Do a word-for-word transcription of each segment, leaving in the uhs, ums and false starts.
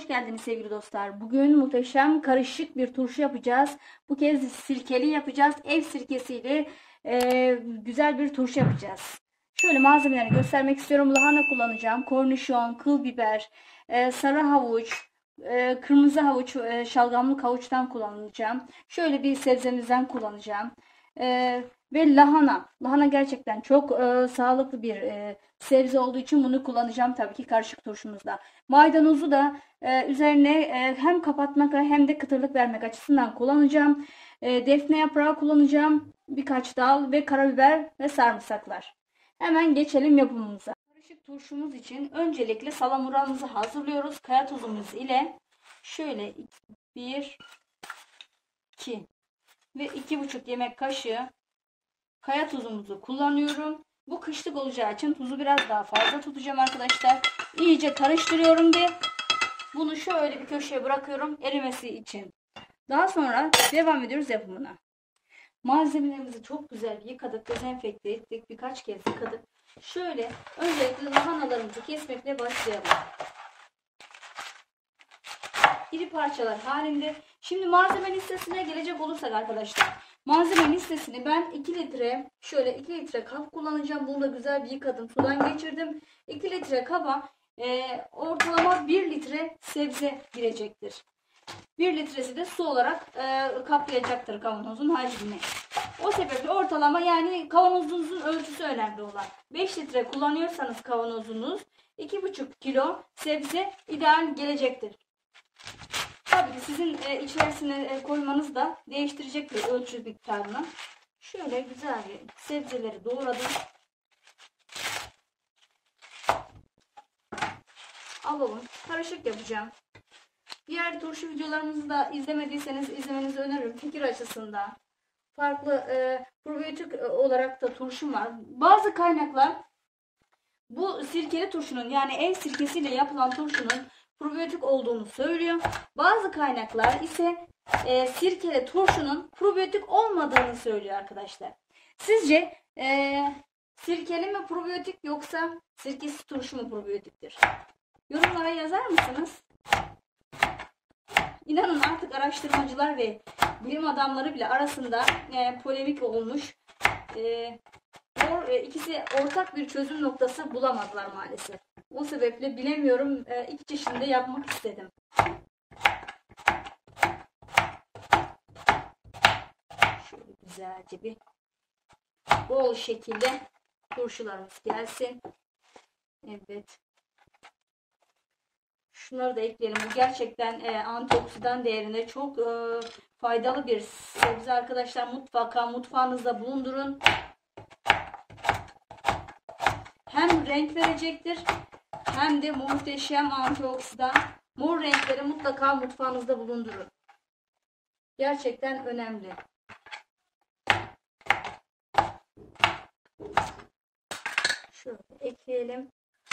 hoş geldiniz sevgili dostlar. Bugün muhteşem karışık bir turşu yapacağız. Bu kez sirkeli yapacağız. Ev sirkesiyle e, güzel bir turşu yapacağız. Şöyle malzemelerini göstermek istiyorum. Lahana kullanacağım. Kornişon, kıl biber, e, sarı havuç, e, kırmızı havuç, e, şalgamlık havuçtan kullanacağım. Şöyle bir sebzemizden kullanacağım. E, ve lahana. Lahana gerçekten çok e, sağlıklı bir e, sebze olduğu için bunu kullanacağım tabii ki karışık turşumuzda. Maydanozu da e, üzerine e, hem kapatmak hem de kıtırlık vermek açısından kullanacağım. E, defne yaprağı kullanacağım. Birkaç dal ve karabiber ve sarımsaklar. Hemen geçelim yapımımıza. Karışık turşumuz için öncelikle salamurağımızı hazırlıyoruz. Kaya tuzumuz ile şöyle bir, iki ve iki buçuk yemek kaşığı kaya tuzumuzu kullanıyorum. Bu kışlık olacağı için tuzu biraz daha fazla tutacağım arkadaşlar. İyice karıştırıyorum ve bunu şöyle bir köşeye bırakıyorum erimesi için. Daha sonra devam ediyoruz yapımına. Malzemelerimizi çok güzel yıkadık, dezenfekte ettik. Birkaç kez yıkadık. Şöyle öncelikle lahanalarımızı kesmekle başlayalım. İri parçalar halinde. Şimdi malzeme listesine gelecek olursak arkadaşlar. Malzeme listesini ben iki litre şöyle iki litre kap kullanacağım. Bunu da güzel bir yıkadım. Sudan geçirdim. iki litre kaba e, ortalama bir litre sebze girecektir. bir litresi de su olarak e, kaplayacaktır kavanozun hacmini. O sebeple ortalama yani kavanozunuzun ölçüsü önemli olan. beş litre kullanıyorsanız kavanozunuz iki buçuk kilo sebze ideal gelecektir. Tabii ki sizin e, içerisine e, koymanız da değiştirecektir ölçü miktarını. Şöyle güzel sebzeleri doğradım. Alalım. Karışık yapacağım. Diğer turşu videolarımızı da izlemediyseniz izlemenizi öneririm. Fikir açısından. Farklı e, probiyotik olarak da turşum var. Bazı kaynaklar bu sirkeli turşunun yani ev sirkesiyle yapılan turşunun probiyotik olduğunu söylüyor. Bazı kaynaklar ise e, sirkeli turşunun probiyotik olmadığını söylüyor arkadaşlar. Sizce e, sirkeli mi probiyotik yoksa sirkesiz turşu mu probiyotiktir? Yorumlara yazar mısınız? İnanın artık araştırmacılar ve bilim adamları bile arasında e, polemik olmuş. E, or, e, ikisi ortak bir çözüm noktası bulamadılar maalesef. O sebeple bilemiyorum. E, iki çeşitinde yapmak istedim. Şöyle güzelce bir bol şekilde turşularımız gelsin. Evet. Şunları da ekleyelim. Bu gerçekten e, antioksidan değerinde çok e, faydalı bir sebze arkadaşlar. Mutlaka mutfağınızda bulundurun. Hem renk verecektir hem de muhteşem antioksidan. Mor renkleri mutlaka mutfağınızda bulundurun. Gerçekten önemli. Şöyle ekleyelim.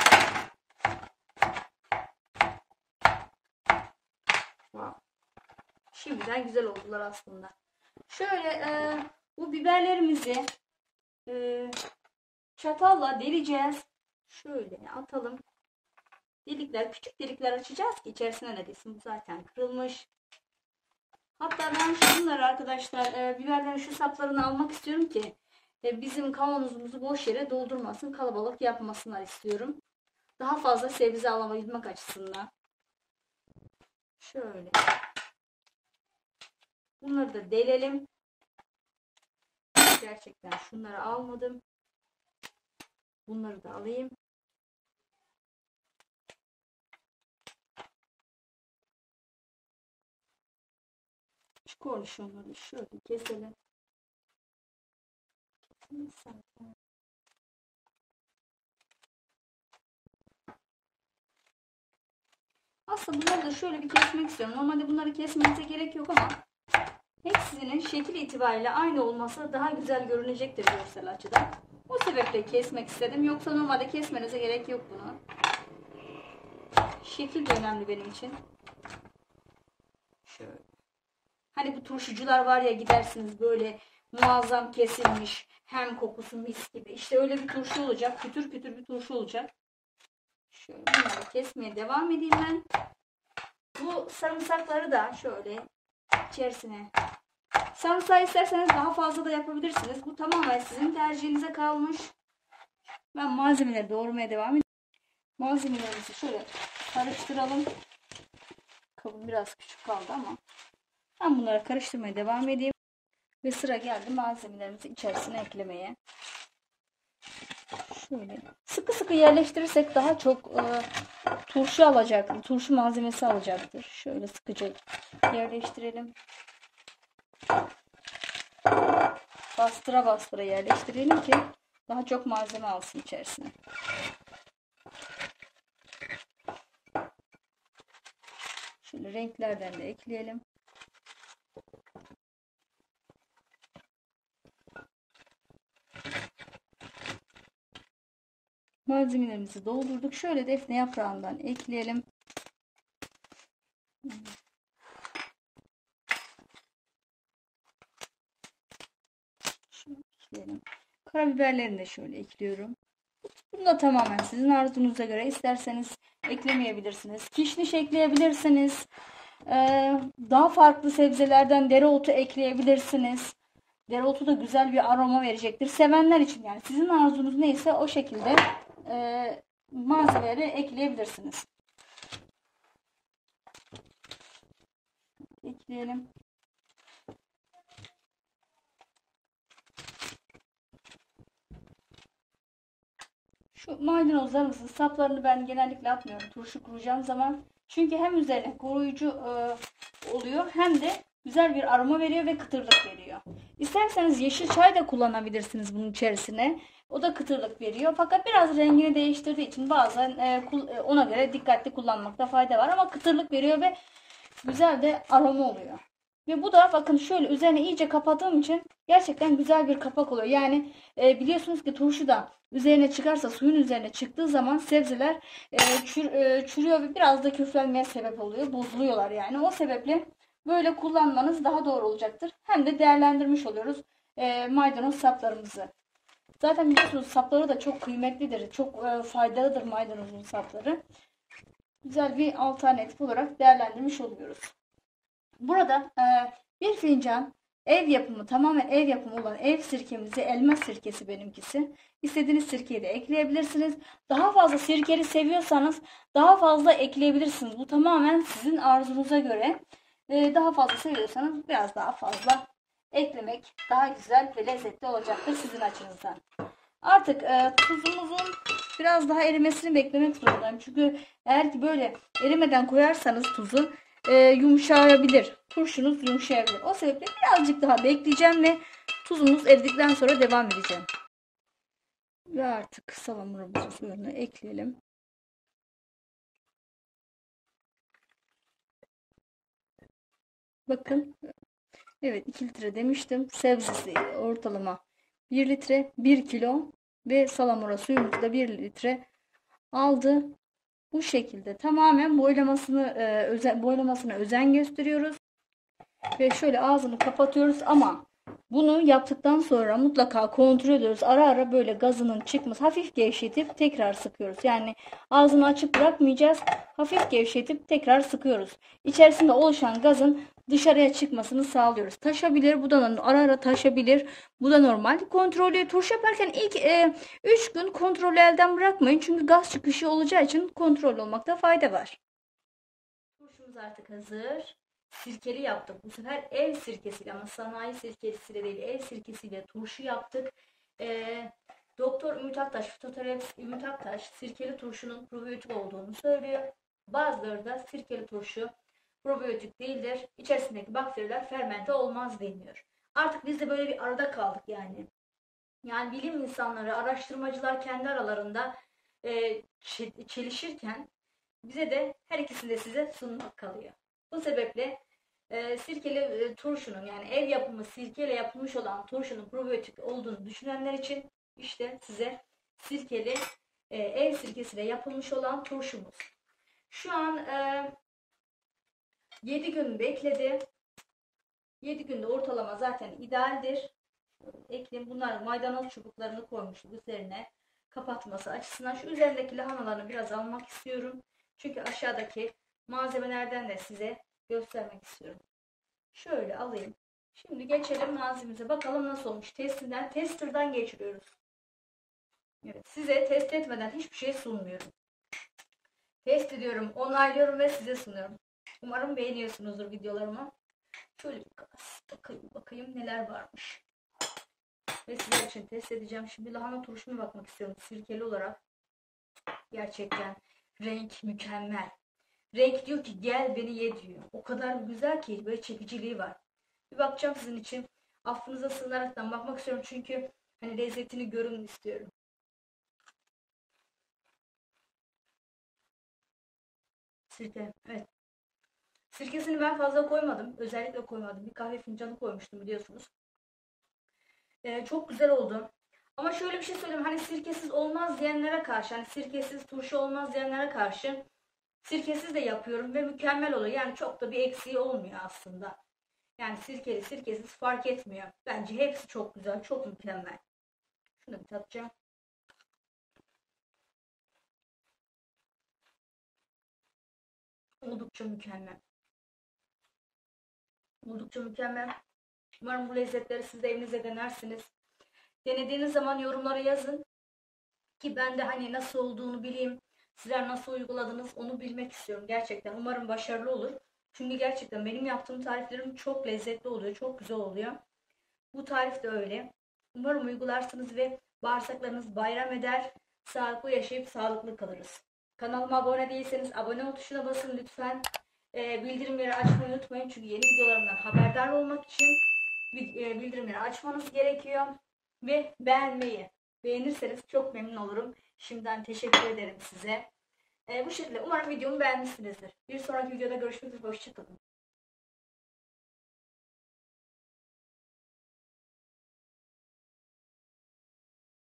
Wow. Şimdiden güzel oldular aslında. Şöyle e, bu biberlerimizi e, çatalla deleceğiz. Şöyle atalım. Delikler, küçük delikler açacağız ki içerisine ne desin. Bu zaten kırılmış. Hatta ben şunları arkadaşlar e, biberlerin şu saplarını almak istiyorum ki e, bizim kavanozumuzu boş yere doldurmasın, kalabalık yapmasınlar istiyorum. Daha fazla sebze alabilmek açısından. Şöyle. Bunları da delelim. Gerçekten şunları almadım. Bunları da alayım. Şu kornişonları şöyle keselim. Aslında bunları da şöyle bir kesmek istiyorum. Normalde bunları kesmenize gerek yok ama hepsinin şekil itibariyle aynı olması daha güzel görünecektir görsel açıdan. O sebeple kesmek istedim. Yoksa normalde kesmenize gerek yok bunu. Şekil de önemli benim için. Şöyle. Hani bu turşucular var ya gidersiniz böyle muazzam kesilmiş. Hem kokusu mis gibi. İşte öyle bir turşu olacak. Kütür kütür bir turşu olacak. Şöyle bunları kesmeye devam edeyim ben. Bu sarımsakları da şöyle içerisine. Sarımsağı isterseniz daha fazla da yapabilirsiniz. Bu tamamen sizin tercihinize kalmış. Ben malzemeleri doğramaya devam edeyim. Malzemelerimizi şöyle karıştıralım. Kabım biraz küçük kaldı ama ben bunları karıştırmaya devam edeyim. Ve sıra geldi malzemelerimizi içerisine eklemeye. Şöyle sıkı sıkı yerleştirirsek daha çok e, turşu alacaktır. Turşu malzemesi alacaktır. Şöyle sıkıca yerleştirelim. Bastıra bastıra yerleştirelim ki daha çok malzeme alsın içerisine. Şöyle renklerden de ekleyelim. Malzemelerimizi doldurduk. Şöyle defne yaprağından ekleyelim. Şöyle ekleyelim. Karabiberlerini de şöyle ekliyorum. Bunu da tamamen sizin arzunuza göre, isterseniz eklemeyebilirsiniz. Kişniş ekleyebilirsiniz. Ee, daha farklı sebzelerden dereotu ekleyebilirsiniz. Dereotu da güzel bir aroma verecektir. Sevenler için, yani sizin arzunuz neyse o şekilde e, malzemeleri ekleyebilirsiniz. Ekleyelim. Şu maydanozlarımızın saplarını ben genellikle atmıyorum turşu kuracağım zaman. Çünkü hem üzerine koruyucu e, oluyor hem de güzel bir aroma veriyor ve kıtırlık veriyor. İsterseniz yeşil çay da kullanabilirsiniz bunun içerisine. O da kıtırlık veriyor. Fakat biraz rengini değiştirdiği için bazen e, ona göre dikkatli kullanmakta fayda var. Ama kıtırlık veriyor ve güzel de aroma oluyor. Ve bu da bakın şöyle üzerine iyice kapattığım için gerçekten güzel bir kapak oluyor. Yani e, biliyorsunuz ki turşu da üzerine çıkarsa, suyun üzerine çıktığı zaman sebzeler e, çür, e, çürüyor ve biraz da küflenmeye sebep oluyor. Bozuluyorlar yani. O sebeple böyle kullanmanız daha doğru olacaktır. Hem de değerlendirmiş oluyoruz e, maydanoz saplarımızı. Zaten biliyorsunuz sapları da çok kıymetlidir. Çok e, faydalıdır maydanozun sapları. Güzel bir alternatif olarak değerlendirmiş oluyoruz. Burada e, bir fincan ev yapımı, tamamen ev yapımı olan ev sirkemizi, elma sirkesi benimkisi. İstediğiniz sirkeyi de ekleyebilirsiniz. Daha fazla sirkeli seviyorsanız daha fazla ekleyebilirsiniz. Bu tamamen sizin arzunuza göre. E, daha fazla seviyorsanız biraz daha fazla eklemek daha güzel ve lezzetli olacaktır sizin açınızdan. Artık e, tuzumuzun biraz daha erimesini beklemek zorundayım. Çünkü eğer ki böyle erimeden koyarsanız tuzu e, yumuşayabilir. Turşunuz yumuşayabilir. O sebeple birazcık daha bekleyeceğim ve tuzumuz eridikten sonra devam edeceğim. Ve artık salamurumuzu suyunu ekleyelim. Bakın. Evet, iki litre demiştim. Sebzesi ortalama bir litre, bir kilo ve salamura suyumuzu da bir litre aldı. Bu şekilde tamamen boylamasını e, özen, boylamasına özen gösteriyoruz. Ve şöyle ağzını kapatıyoruz ama bunu yaptıktan sonra mutlaka kontrol ediyoruz. Ara ara böyle gazının çıkması, hafif gevşetip tekrar sıkıyoruz. Yani ağzını açık bırakmayacağız. Hafif gevşetip tekrar sıkıyoruz. İçerisinde oluşan gazın dışarıya çıkmasını sağlıyoruz. Taşabilir. Bu da ara ara taşabilir. Bu da normal. Kontrolü turşu yaparken ilk üç gün kontrolü elden bırakmayın. Çünkü gaz çıkışı olacağı için kontrol olmakta fayda var. Turşumuz artık hazır. Sirkeli yaptık. Bu sefer ev sirkesiyle, ama sanayi sirkesiyle değil, ev sirkesiyle turşu yaptık. Ee, Doktor Ümit Aktaş, fitoterapist Ümit Aktaş sirkeli turşunun probiyotik olduğunu söylüyor. Bazıları da sirkeli turşu probiyotik değildir. İçerisindeki bakteriler fermente olmaz deniyor. Artık biz de böyle bir arada kaldık yani. Yani bilim insanları, araştırmacılar kendi aralarında e, çelişirken bize de her ikisini de size sunmak kalıyor. Bu sebeple e, sirkeli e, turşunun, yani ev yapımı sirkeyle yapılmış olan turşunun probiyotik olduğunu düşünenler için işte size sirkeli e, ev sirkesiyle yapılmış olan turşumuz. Şu an e, yedi gün bekledi. yedi günde ortalama zaten idealdir. Ekleyeyim. Bunlar maydanoz çubuklarını koymuştuk üzerine kapatması açısından. Şu üzerindeki lahanalarını biraz almak istiyorum. Çünkü aşağıdaki malzemelerden de size göstermek istiyorum. Şöyle alayım. Şimdi geçelim malzememize. Bakalım nasıl olmuş. Testinden, tester'dan geçiriyoruz. Evet, size test etmeden hiçbir şey sunmuyorum. Test ediyorum, onaylıyorum ve size sunuyorum. Umarım beğeniyorsunuzdur videolarımı. Şöyle bir bakayım, bakayım neler varmış. Ve sizler için test edeceğim. Şimdi lahana turşuma bakmak istiyorum. Sirkeli olarak. Gerçekten renk mükemmel. Renk diyor ki gel beni ye diyor. O kadar güzel ki böyle çekiciliği var. Bir bakacağım sizin için. Affınıza sığınaraktan bakmak istiyorum. Çünkü hani lezzetini görün istiyorum. Sirke. Evet. Sirkesini ben fazla koymadım. Özellikle koymadım. Bir kahve fincanı koymuştum biliyorsunuz. Ee, çok güzel oldu. Ama şöyle bir şey söyleyeyim. Hani sirkesiz olmaz diyenlere karşı, hani sirkesiz turşu olmaz diyenlere karşı sirkesiz de yapıyorum ve mükemmel oluyor. Yani çok da bir eksiği olmuyor aslında. Yani sirkeli sirkesiz fark etmiyor. Bence hepsi çok güzel, çok mükemmel. Şunu bir tatacağım. Oldukça mükemmel. Oldukça mükemmel. Umarım bu lezzetleri siz de evinizde denersiniz. Denediğiniz zaman yorumlara yazın. Ki ben de hani nasıl olduğunu bileyim. Sizler nasıl uyguladınız onu bilmek istiyorum gerçekten. Umarım başarılı olur. Çünkü gerçekten benim yaptığım tariflerim çok lezzetli oluyor. Çok güzel oluyor. Bu tarif de öyle. Umarım uygularsınız ve bağırsaklarınız bayram eder. Sağlıklı yaşayıp sağlıklı kalırız. Kanalıma abone değilseniz abone ol tuşuna basın lütfen. Ee, bildirimleri açmayı unutmayın. Çünkü yeni videolarımdan haberdar olmak için bildirimleri açmanız gerekiyor. Ve beğenmeyi. Beğenirseniz çok memnun olurum. Şimdiden teşekkür ederim size. Ee, bu şekilde umarım videomu beğenmişsinizdir. Bir sonraki videoda görüşmek üzere. Hoşçakalın.